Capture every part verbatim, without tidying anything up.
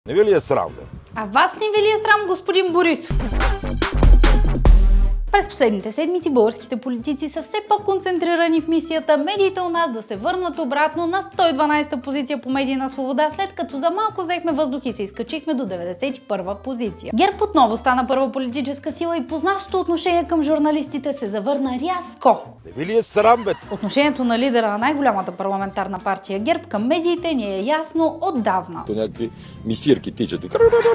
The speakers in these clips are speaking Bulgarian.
Не ви ли е срам, бе? А вас не ви ли е срам, господин Борисов? През последните седмици българските политици са все по-концентрирани в мисията медиите у нас да се върнат обратно на сто и дванадесета позиция по медийна свобода, след като за малко взехме въздух и се изкачихме до деветдесет и първа позиция. ГЕРБ отново стана първа политическа сила и познатото отношение към журналистите се завърна рязко. Не ви ли е срам, бе? Отношението на лидера на най-голямата парламентарна партия ГЕРБ към медиите ни е ясно отдавна. То някакви мисирки тичат.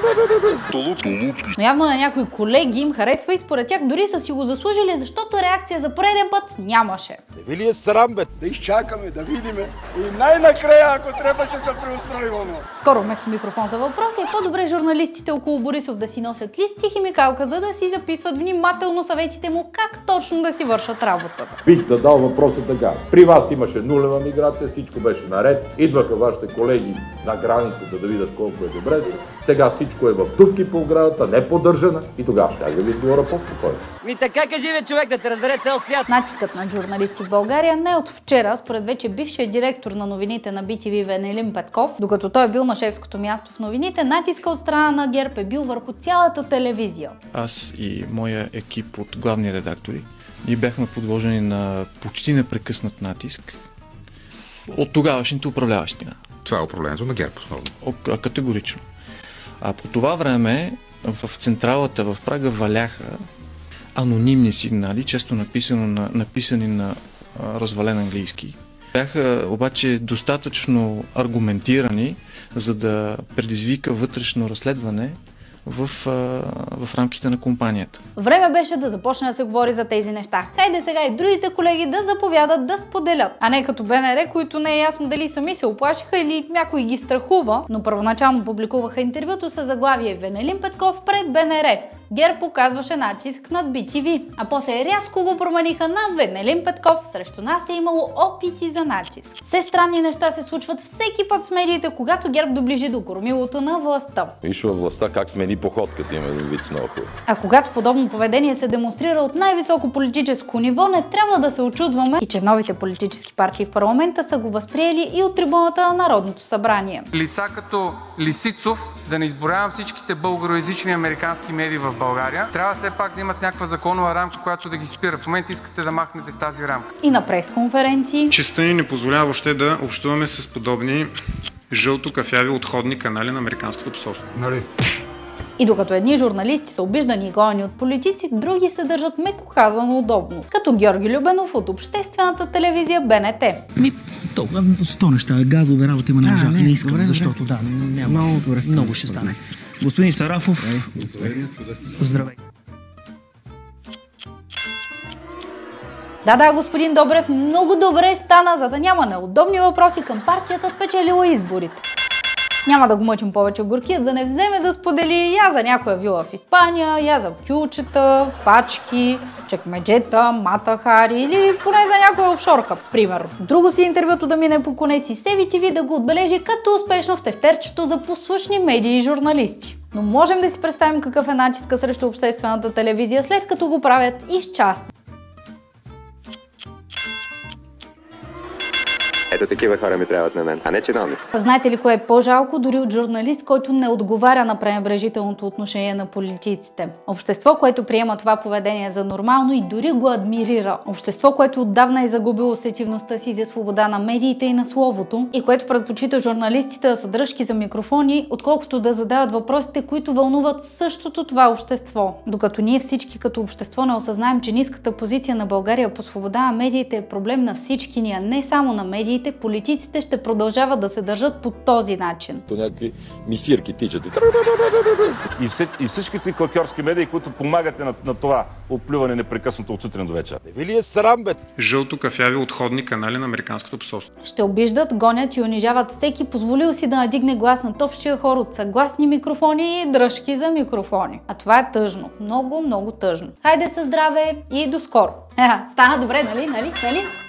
Но явно на някои колеги им харесва и според тях дори са си го заслужили, защото реакция за пореден път нямаше. Не ви ли е срам, бе? Да изчакаме, да видиме и най-накрая, ако трябва, ще се преустроим. Скоро вместо микрофон за въпроси е по-добре журналистите около Борисов да си носят лист и химикалка, за да си записват внимателно съветите му как точно да си вършат работата. Бих задал въпроса така. При вас имаше нулева миграция, всичко беше наред. Идваха вашите колеги на границата да видят колко е добре. Сега всичко е в дупки по оградата, не поддържана и тогава ще да ви отговоря по-спокойно. Ми така кажи, бе, човек, да те разбере цял свят. Натискът на журналисти в България не е от вчера, според вече бившия директор на новините на би ти ви Венелин Петков. Докато той е бил на шефското място в новините, натиска от страна на ГЕРБ е бил върху цялата телевизия. Аз и моя екип от главни редактори ние бяхме подложени на почти непрекъснат натиск от тогавашните управляващи. Това е управлението на ГЕРБ основно. О, категорично. А по това време в централата в Прага валяха анонимни сигнали, често написано на, написани на а, развален английски. Бяха обаче достатъчно аргументирани, за да предизвика вътрешно разследване в, а, в рамките на компанията. Време беше да започне да се говори за тези неща. Хайде сега и другите колеги да заповядат да споделят, а не като БНР, които не е ясно дали сами се оплашиха или някой ги страхува, но първоначално публикуваха интервюто с заглавие Венелин Петков пред БНР. ГЕРБ показваше натиск над би ти ви, а после рязко го промениха на Венелин Петков. Срещу нас е имало опити за натиск. Все странни неща се случват всеки път с медиите, когато ГЕРБ доближи до кормилото на властта. Виж във властта как смени походката, има един вид много хубав. А когато подобно поведение се демонстрира от най-високо политическо ниво, не трябва да се очудваме и че новите политически партии в парламента са го възприели и от трибуната на Народното събрание. Лица като Лисицов, да не изброявам всичките българоязични американски медии в България, трябва все пак да имат някаква законова рамка, която да ги спира. В момента искате да махнете тази рамка. И на пресконференции. Честта ни не позволява въобще да общуваме с подобни жълто-кафяви отходни канали на американското посолство. Нали? И докато едни журналисти са обиждани и гонени от политици, други се държат меко казано удобно. Като Георги Любенов от обществената телевизия Б Н Т. Ми, толкова сто неща, газови работи има на не, не искам, добре, защото да, няма, много, добре, много ще стане. Господин Сарафов, здравей. Да, да, господин Добрев, много добре стана, за да няма неудобни въпроси към партията, спечелила изборите. Няма да го мъчим повече горкия, да не вземе да сподели я за някоя вила в Испания, я за кюлчета, пачки, чекмеджета, Мата Хари или поне за някоя офшорка, примерно. Друго си интервюто да мине по конец и с би ти ви да го отбележи като успешно в тефтерчето за послушни медии и журналисти. Но можем да си представим какъв е натиска срещу обществената телевизия, след като го правят и с частни. Ето такива хора ми трябват на мен, а не чиновници. Знаете ли кое е по-жалко дори от журналист, който не отговаря на пренебрежителното отношение на политиците? Общество, което приема това поведение за нормално и дори го адмирира. Общество, което отдавна е загубило сетивността си за свобода на медиите и на словото и което предпочита журналистите да са дръжки за микрофони, отколкото да задават въпросите, които вълнуват същото това общество. Докато ние всички като общество не осъзнаем, че ниската позиция на България по свобода на медиите е проблем на всички ни, а не само на медиите, политиците ще продължават да се държат по този начин. То някакви мисирки тичат. И, все, и всичките клакьорски медии, които помагате на, на това оплюване непрекъснато от сутрин до вечер. Не ви ли е срам, бе? Жълто-кафяви отходни канали на американското посолство. Ще обиждат, гонят и унижават всеки, позволил си да надигне глас на общия хор от съгласни микрофони и дръжки за микрофони. А това е тъжно. Много, много тъжно. Хайде със здраве и до скоро. Стана добре, нали, нали, нали?